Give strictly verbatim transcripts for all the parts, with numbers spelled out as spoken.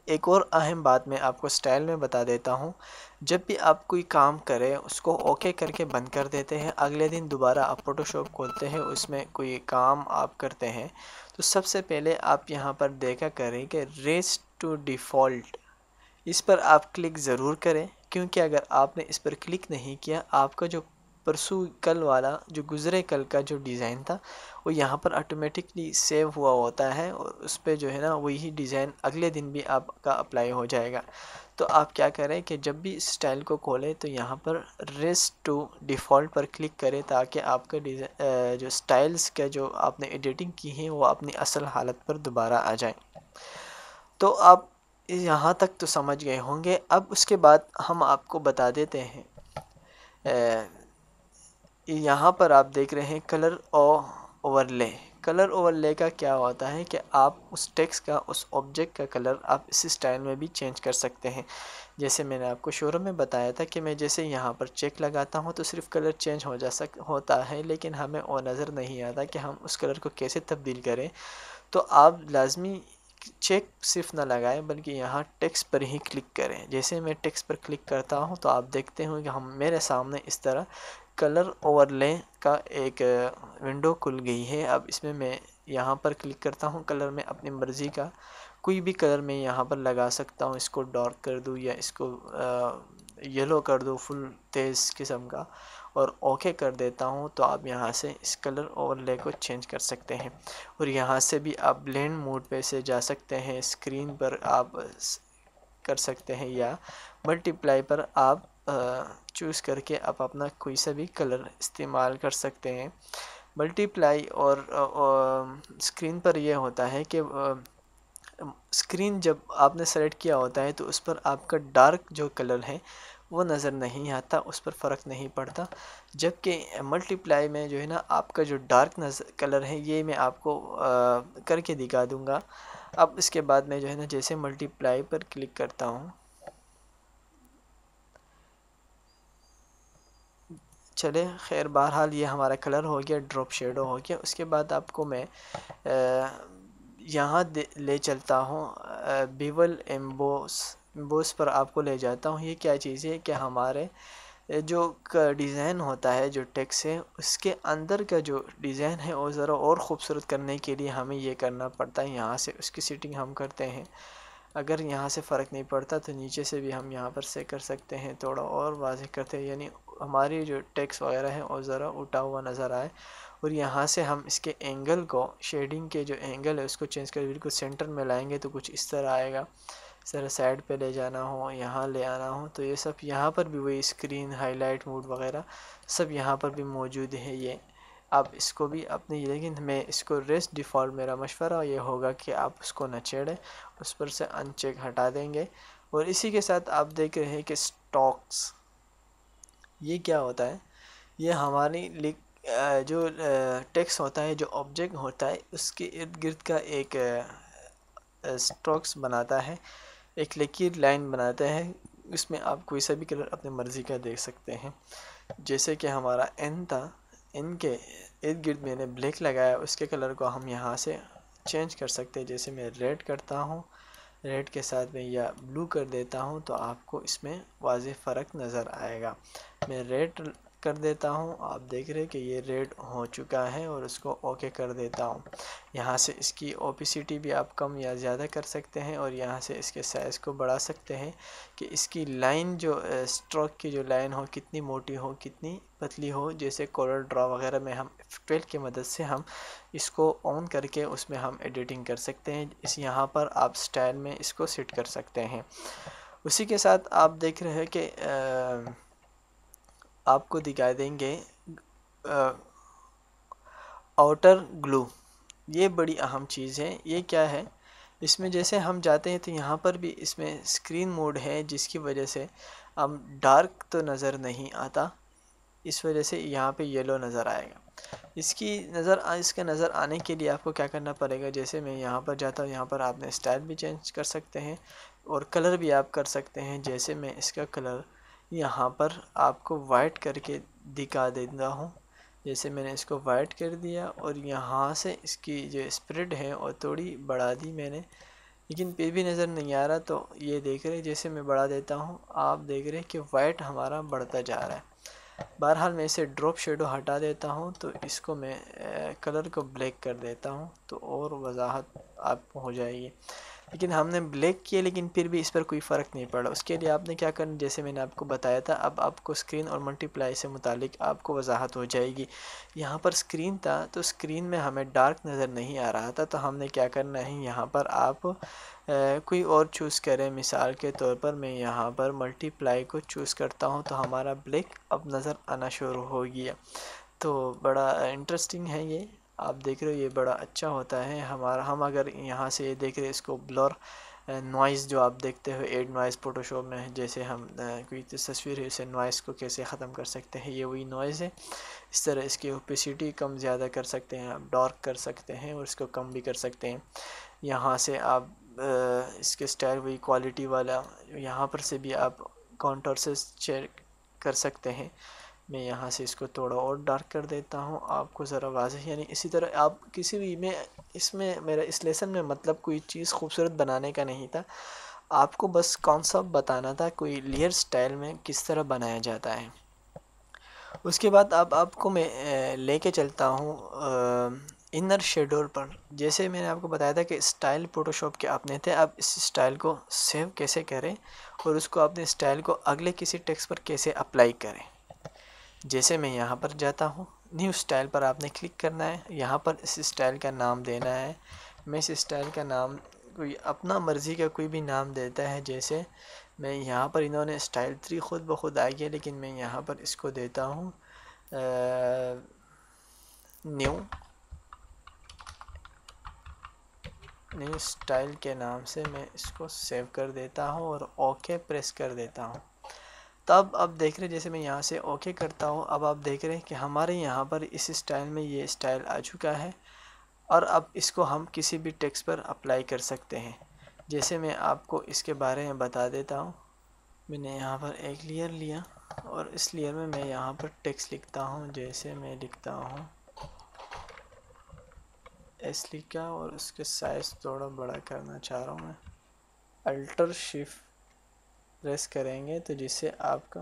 एक और अहम बात मैं आपको स्टाइल में बता देता हूँ। जब भी आप कोई काम करें उसको ओके करके बंद कर देते हैं, अगले दिन दोबारा आप फ़ोटोशॉप खोलते हैं, उसमें कोई काम आप करते हैं, तो सबसे पहले आप यहाँ पर देखा करें कि रेस टू डिफ़ॉल्ट, इस पर आप क्लिक ज़रूर करें। क्योंकि अगर आपने इस पर क्लिक नहीं किया, आपका जो परसों कल वाला जो गुज़रे कल का जो डिज़ाइन था वो यहाँ पर ऑटोमेटिकली सेव हुआ होता है, और उस पर जो है ना वही डिज़ाइन अगले दिन भी आपका अप्लाई हो जाएगा। तो आप क्या करें कि जब भी स्टाइल को खोलें तो यहाँ पर रेस टू डिफ़ॉल्ट पर क्लिक करें, ताकि आपका डिज़ाइन जो स्टाइल्स का जो आपने एडिटिंग की है वो अपनी असल हालत पर दोबारा आ जाए। तो आप यहाँ तक तो समझ गए होंगे। अब उसके बाद हम आपको बता देते हैं, यहाँ पर आप देख रहे हैं कलर और ओवरले। कलर ओवरले का क्या होता है कि आप उस टेक्स्ट का, उस ऑब्जेक्ट का कलर आप इस स्टाइल में भी चेंज कर सकते हैं। जैसे मैंने आपको शुरू में बताया था कि मैं जैसे यहाँ पर चेक लगाता हूँ तो सिर्फ कलर चेंज हो जा सक होता है, लेकिन हमें वो नज़र नहीं आता कि हम उस कलर को कैसे तब्दील करें। तो आप लाजमी चेक सिर्फ ना लगाएं, बल्कि यहाँ टेक्स्ट पर ही क्लिक करें। जैसे मैं टेक्स्ट पर क्लिक करता हूँ तो आप देखते हो कि हम मेरे सामने इस तरह कलर ओवरले का एक विंडो खुल गई है। अब इसमें मैं यहाँ पर क्लिक करता हूँ, कलर में अपनी मर्ज़ी का कोई भी कलर मैं यहाँ पर लगा सकता हूँ। इसको डार्क कर दूँ या इसको येलो कर दूँ, फुल तेज़ किस्म का, और ओके कर देता हूँ। तो आप यहाँ से इस कलर ओवरले को चेंज कर सकते हैं। और यहाँ से भी आप ब्लेंड मोड पे से जा सकते हैं, स्क्रीन पर आप कर सकते हैं, या मल्टीप्लाई पर आप चूज़ करके आप अपना कोई सा भी कलर इस्तेमाल कर सकते हैं। मल्टीप्लाई और स्क्रीन पर यह होता है कि स्क्रीन जब आपने सेलेक्ट किया होता है तो उस पर आपका डार्क जो कलर है वो नज़र नहीं आता, उस पर फ़र्क नहीं पड़ता। जबकि मल्टीप्लाई में जो है ना आपका जो डार्क नज़र कलर है ये मैं आपको आ, करके दिखा दूँगा। अब इसके बाद में जो है ना जैसे मल्टीप्लाई पर क्लिक करता हूँ, चले खैर बहरहाल ये हमारा कलर हो गया, ड्रॉप शेडो हो गया। उसके बाद आपको मैं यहाँ ले चलता हूँ, बिवल एम्बोस एम्बोस पर आपको ले जाता हूँ। ये क्या चीज़ है कि हमारे जो डिज़ाइन होता है, जो टेक्स्ट है, उसके अंदर का जो डिज़ाइन है वो ज़रा और ख़ूबसूरत करने के लिए हमें ये करना पड़ता है। यहाँ से उसकी सेटिंग हम करते हैं। अगर यहाँ से फ़र्क नहीं पड़ता तो नीचे से भी हम यहाँ पर से कर सकते हैं, थोड़ा और वाज़ेह करते हैं, यानी हमारी जो टेक्स्ट वगैरह है वो ज़रा उठा हुआ नज़र आए। और यहाँ से हम इसके एंगल को, शेडिंग के जो एंगल है उसको चेंज कर बिल्कुल सेंटर में लाएंगे तो कुछ इस तरह आएगा। सर साइड पे ले जाना हो, यहाँ ले आना हो, तो ये सब यहाँ पर भी वही स्क्रीन हाईलाइट मोड वगैरह सब यहाँ पर भी मौजूद है। ये आप इसको भी अपनी, लेकिन मैं इसको रेस्ट डिफ़ॉल्ट, मेरा मशवरा ये होगा कि आप उसको न छेड़ें, उस पर से अनचेक हटा देंगे। और इसी के साथ आप देख रहे हैं कि स्टॉक्स, ये क्या होता है, ये हमारी लिख जो टेक्स्ट होता है, जो ऑब्जेक्ट होता है, उसके इर्द गिर्द का एक स्ट्रोक्स बनाता है, एक लकीर लाइन बनाता है। इसमें आप कोई सा भी कलर अपनी मर्ज़ी का देख सकते हैं। जैसे कि हमारा एन था, एन के इर्द गिर्द मैंने ब्लैक लगाया, उसके कलर को हम यहाँ से चेंज कर सकते हैं। जैसे मैं रेड करता हूँ, रेड के साथ में या ब्लू कर देता हूँ तो आपको इसमें वाज़ेह फ़र्क नज़र आएगा। मैं रेड कर देता हूँ, आप देख रहे हैं कि ये रेड हो चुका है, और उसको ओके कर देता हूँ। यहाँ से इसकी ओपेसिटी भी आप कम या ज़्यादा कर सकते हैं, और यहाँ से इसके साइज़ को बढ़ा सकते हैं कि इसकी लाइन जो स्ट्रोक की जो लाइन हो कितनी मोटी हो कितनी पतली हो। जैसे कलर ड्रा वगैरह में हम ट्वेल्व की मदद से हम इसको ऑन करके उसमें हम एडिटिंग कर सकते हैं। इस यहाँ पर आप स्टाइल में इसको सेट कर सकते हैं। उसी के साथ आप देख रहे हैं कि आपको दिखा देंगे आउटर ग्लू, ये बड़ी अहम चीज़ है। ये क्या है, इसमें जैसे हम जाते हैं तो यहाँ पर भी इसमें स्क्रीन मोड है, जिसकी वजह से हम डार्क तो नज़र नहीं आता, इस वजह से यहाँ पे येलो नज़र आएगा। इसकी नज़र इसके नज़र आने के लिए आपको क्या करना पड़ेगा, जैसे मैं यहाँ पर जाता हूँ, यहाँ पर आपने स्टाइल भी चेंज कर सकते हैं और कलर भी आप कर सकते हैं। जैसे मैं इसका कलर यहाँ पर आपको वाइट करके दिखा देता हूँ। जैसे मैंने इसको वाइट कर दिया और यहाँ से इसकी जो स्प्रेड है और थोड़ी बढ़ा दी मैंने, लेकिन फिर भी नज़र नहीं आ रहा। तो ये देख रहे, जैसे मैं बढ़ा देता हूँ, आप देख रहे कि वाइट हमारा बढ़ता जा रहा है। बहरहाल मैं इसे ड्रॉप शेडो हटा देता हूँ, तो इसको मैं कलर को ब्लैक कर देता हूँ, तो और वजाहत आपको हो जाएगी। लेकिन हमने ब्लैक किया, लेकिन फिर भी इस पर कोई फ़र्क नहीं पड़ा। उसके लिए आपने क्या करना, जैसे मैंने आपको बताया था, अब आपको स्क्रीन और मल्टीप्लाई से मुतालिक आपको वजाहत हो जाएगी। यहाँ पर स्क्रीन था, तो स्क्रीन में हमें डार्क नज़र नहीं आ रहा था, तो हमने क्या करना है, यहाँ पर आप आ, कोई और चूज़ करें। मिसाल के तौर पर मैं यहाँ पर मल्टीप्लाई को चूज़ करता हूँ, तो हमारा ब्लैक अब नज़र आना शुरू हो गया। तो बड़ा इंटरेस्टिंग है ये, आप देख रहे हो, ये बड़ा अच्छा होता है हमारा। हम अगर यहाँ से ये देख रहे हैं, इसको ब्लर नॉइज़ जो आप देखते हो एड नॉइज़ फोटोशॉप में, जैसे हम कोई तस्वीर है, इसे नॉइज़ को कैसे ख़त्म कर सकते हैं, ये वही नॉइज़ है। इस तरह इसकी ओपेसिटी कम ज़्यादा कर सकते हैं, आप डार्क कर सकते हैं और इसको कम भी कर सकते हैं। यहाँ से आप इसके स्टाइल वही क्वालिटी वाला, यहाँ पर से भी आप काउंटर से चेक कर सकते हैं। मैं यहाँ से इसको थोड़ा और डार्क कर देता हूँ, आपको ज़रा वाज़ेह, यानी इसी तरह आप किसी भी में, इसमें मेरा इस लेसन में मतलब कोई चीज़ खूबसूरत बनाने का नहीं था, आपको बस कॉन्सेप्ट बताना था कोई लेयर स्टाइल में किस तरह बनाया जाता है। उसके बाद अब आपको मैं लेके चलता हूँ इनर शेडोर पर। जैसे मैंने आपको बताया था कि स्टाइल फ़ोटोशॉप के अपने थे, अब इस स्टाइल को सेव कैसे करें और उसको अपने स्टाइल को अगले किसी टेक्स्ट पर कैसे अप्लाई करें। जैसे मैं यहाँ पर जाता हूँ, न्यू स्टाइल पर आपने क्लिक करना है, यहाँ पर इस स्टाइल का नाम देना है। मैं इस स्टाइल का नाम कोई अपना मर्ज़ी का कोई भी नाम देता है। जैसे मैं यहाँ पर, इन्होंने स्टाइल थ्री ख़ुद ब खुद आ गया, लेकिन मैं यहाँ पर इसको देता हूँ न्यू न्यू स्टाइल के नाम से मैं इसको सेव कर देता हूँ और ओके प्रेस कर देता हूँ। तब अब देख रहे, जैसे मैं यहाँ से ओके करता हूँ, अब आप देख रहे हैं कि हमारे यहाँ पर इस स्टाइल में ये स्टाइल आ चुका है और अब इसको हम किसी भी टेक्स्ट पर अप्लाई कर सकते हैं। जैसे मैं आपको इसके बारे में बता देता हूँ। मैंने यहाँ पर एक लेयर लिया और इस लेयर में मैं यहाँ पर टेक्स्ट लिखता हूँ। जैसे मैं लिखता हूँ एस लिखा और उसके साइज़ थोड़ा बड़ा करना चाह रहा हूँ मैं। अल्टर शिफ्ट प्रेस करेंगे तो जिससे आपका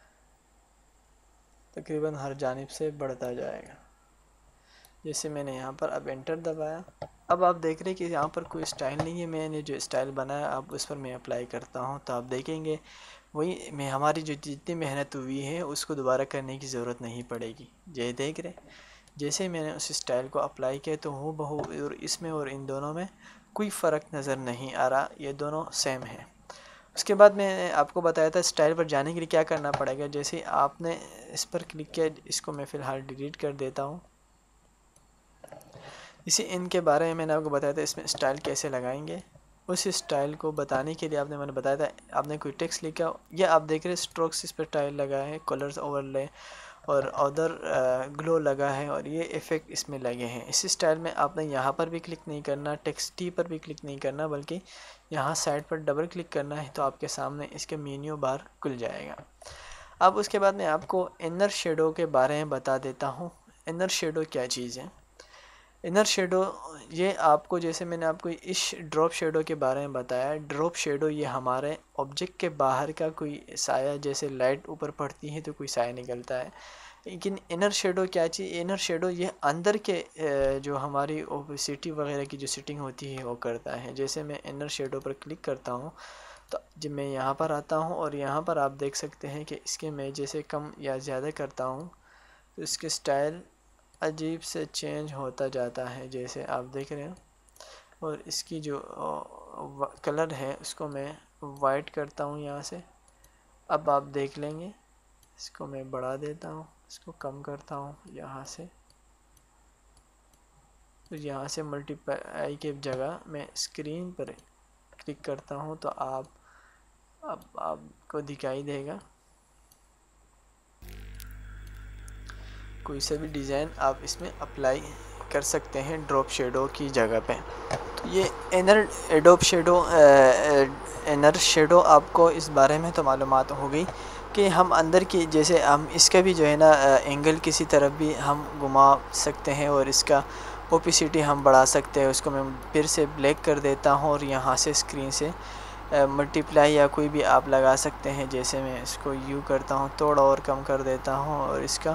तकरीबन हर जानिब से बढ़ता जाएगा। जैसे मैंने यहाँ पर अब एंटर दबाया, अब आप देख रहे हैं कि यहाँ पर कोई स्टाइल नहीं है। मैंने जो स्टाइल बनाया अब उस पर मैं अप्लाई करता हूँ, तो आप देखेंगे वही मैं, हमारी जो जितनी मेहनत हुई है उसको दोबारा करने की ज़रूरत नहीं पड़ेगी। ये देख रहे, जैसे मैंने उस स्टाइल को अप्लाई किया तो हूँ बहू और इसमें और इन दोनों में कोई फ़र्क नज़र नहीं आ रहा, ये दोनों सेम है। उसके बाद मैंने आपको बताया था स्टाइल पर जाने के लिए क्या करना पड़ेगा। जैसे आपने इस पर क्लिक किया, इसको मैं फ़िलहाल डिलीट कर देता हूँ। इसी इनके बारे में मैंने आपको बताया था, इसमें स्टाइल कैसे लगाएंगे। उस स्टाइल को बताने के लिए आपने मैंने बताया था, आपने कोई टेक्स्ट लिखा, या आप देख रहे स्ट्रोक्स इस पर टाइल लगा है, कलर्स ओवरले और अदर ग्लो लगा है और ये इफ़ेक्ट इसमें लगे हैं। इस स्टाइल में आपने यहाँ पर भी क्लिक नहीं करना, टेक्स्ट टी पर भी क्लिक नहीं करना, बल्कि यहाँ साइड पर डबल क्लिक करना है, तो आपके सामने इसके मेन्यू बार खुल जाएगा। अब उसके बाद मैं आपको इनर शेडो के बारे में बता देता हूँ। इनर शेडो क्या चीज़ है। इनर शेडो ये आपको, जैसे मैंने आपको इस ड्रॉप शेडो के बारे में बताया, ड्रॉप शेडो ये हमारे ऑब्जेक्ट के बाहर का कोई साया, जैसे लाइट ऊपर पड़ती है तो कोई साया निकलता है। लेकिन इनर शेडो क्या चीज़, इनर शेडो ये अंदर के जो हमारी ओपेसिटी वगैरह की जो सेटिंग होती है वो करता है। जैसे मैं इनर शेडो पर क्लिक करता हूँ तो जब मैं यहाँ पर आता हूँ और यहाँ पर आप देख सकते हैं कि इसके मैं जैसे कम या ज़्यादा करता हूँ तो इसके स्टाइल अजीब से चेंज होता जाता है, जैसे आप देख रहे हैं। और इसकी जो कलर है उसको मैं वाइट करता हूँ यहाँ से। अब आप देख लेंगे, इसको मैं बढ़ा देता हूँ, इसको कम करता हूँ यहाँ से। तो यहाँ से मल्टीप्लाई के जगह मैं स्क्रीन पर क्लिक करता हूँ तो आप अब आपको दिखाई देगा कोई सा भी डिज़ाइन आप इसमें अप्लाई कर सकते हैं ड्रॉप शेडो की जगह पे। तो ये inner drop shadow inner shadow आपको इस बारे में तो मालूमात हो गई कि हम अंदर की, जैसे हम इसका भी जो है ना एंगल किसी तरफ भी हम घुमा सकते हैं और इसका ओपेसिटी हम बढ़ा सकते हैं। उसको मैं फिर से ब्लैक कर देता हूँ और यहाँ से स्क्रीन से मल्टीप्लाई या कोई भी आप लगा सकते हैं। जैसे मैं इसको यू करता हूँ, थोड़ा और कम कर देता हूँ और इसका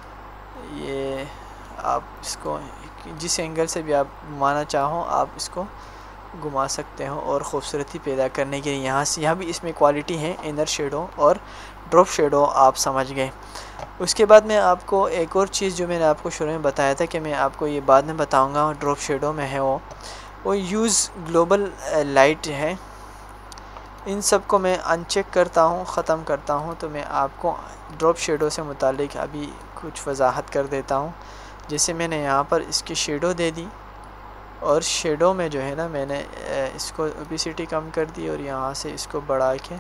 ये आप इसको जिस एंगल से भी आप घुमाना चाहो आप इसको घुमा सकते हो और ख़ूबसूरती पैदा करने के लिए यहाँ से यहाँ भी इसमें क्वालिटी है, इनर शेडो और ड्रॉप शेडो, आप समझ गए। उसके बाद मैं आपको एक और चीज़ जो मैंने आपको शुरू में बताया था कि मैं आपको ये बाद में बताऊंगा ड्रॉप शेडो में है, वो वो यूज़ ग्लोबल लाइट है। इन सब को मैं अनचेक करता हूँ, ख़त्म करता हूँ, तो मैं आपको ड्रॉप शेडो से मुतालिक अभी कुछ वजाहत कर देता हूँ। जैसे मैंने यहाँ पर इसकी शेडो दे दी और शेडो में जो है ना मैंने इसको ओपेसिटी कम कर दी और यहाँ से इसको बढ़ा के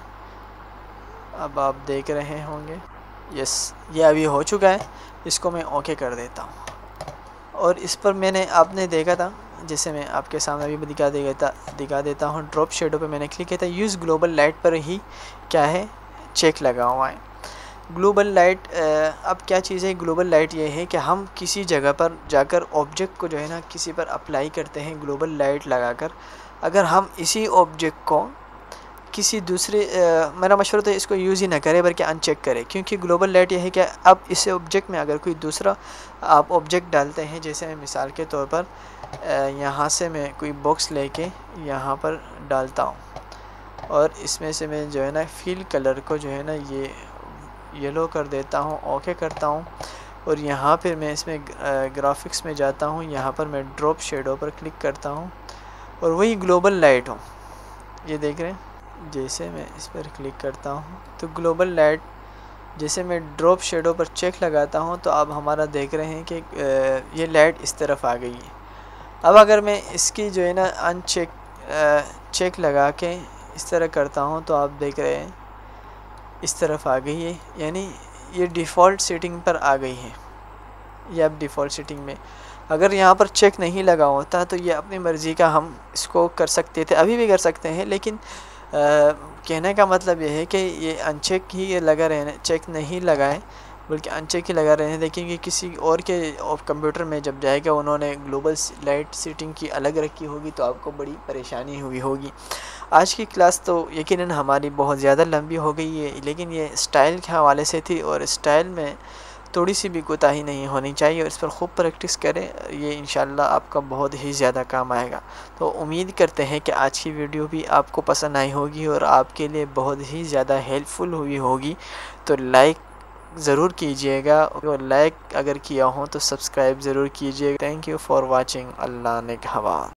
अब आप देख रहे होंगे, यस ये अभी हो चुका है। इसको मैं ओके कर देता हूँ और इस पर मैंने आपने देखा था, जैसे मैं आपके सामने अभी दिखा देता दिखा देता हूँ। ड्रॉप शेडो पे मैंने क्लिक किया था, यूज़ ग्लोबल लाइट पर ही क्या है चेक लगा हुआ है। ग्लोबल लाइट अब क्या चीज़ है, ग्लोबल लाइट ये है कि हम किसी जगह पर जाकर ऑब्जेक्ट को जो है ना किसी पर अप्लाई करते हैं ग्लोबल लाइट लगाकर। अगर हम इसी ऑब्जेक्ट को किसी दूसरे आ, मेरा मशवरा तो इसको यूज़ ही ना करें बल्कि अनचेक करें, क्योंकि ग्लोबल लाइट ये है कि अब इस ऑब्जेक्ट में अगर कोई दूसरा आप ऑब्जेक्ट डालते हैं, जैसे मैं मिसाल के तौर पर यहाँ से मैं कोई बॉक्स लेके यहाँ पर डालता हूँ और इसमें से मैं जो है ना फील कलर को जो है ना ये येलो कर देता हूँ, ओके करता हूँ और यहाँ पर मैं इसमें ग्राफिक्स में जाता हूँ, यहाँ पर मैं ड्रॉप शेडो पर क्लिक करता हूँ और वही ग्लोबल लाइट हो, ये देख रहे हैं। जैसे मैं इस पर क्लिक करता हूँ तो ग्लोबल लाइट, जैसे मैं ड्रॉप शेडो पर चेक लगाता हूँ तो अब हमारा देख रहे हैं कि ये लाइट इस तरफ आ गई है। अब अगर मैं इसकी जो है ना अनचेक चेक लगा के इस तरह करता हूँ तो आप देख रहे हैं इस तरफ आ गई है, यानी ये डिफ़ॉल्ट सेटिंग पर आ गई है। ये अब डिफ़ॉल्ट सेटिंग में अगर यहाँ पर चेक नहीं लगा होता तो ये अपनी मर्ज़ी का हम इसको कर सकते थे, अभी भी कर सकते हैं, लेकिन आ, कहने का मतलब ये है कि ये अनचेक ही ये लगा रहने, चेक नहीं लगाए बल्कि अनचेक ही लगा रहने देखें कि किसी और के कंप्यूटर में जब जाएगा उन्होंने ग्लोबल लाइट सेटिंग की अलग रखी होगी तो आपको बड़ी परेशानी हुई होगी। आज की क्लास तो यकीनन हमारी बहुत ज़्यादा लंबी हो गई है, लेकिन ये स्टाइल के हवाले से थी और स्टाइल में थोड़ी सी भी कोताही नहीं होनी चाहिए और इस पर खूब प्रैक्टिस करें, ये इंशाल्लाह आपका बहुत ही ज़्यादा काम आएगा। तो उम्मीद करते हैं कि आज की वीडियो भी आपको पसंद आई होगी और आपके लिए बहुत ही ज़्यादा हेल्पफुल हुई होगी। तो लाइक ज़रूर कीजिएगा और लाइक अगर किया हो तो सब्सक्राइब ज़रूर कीजिएगा। Thank you for watching. अल्लाह ने हवा।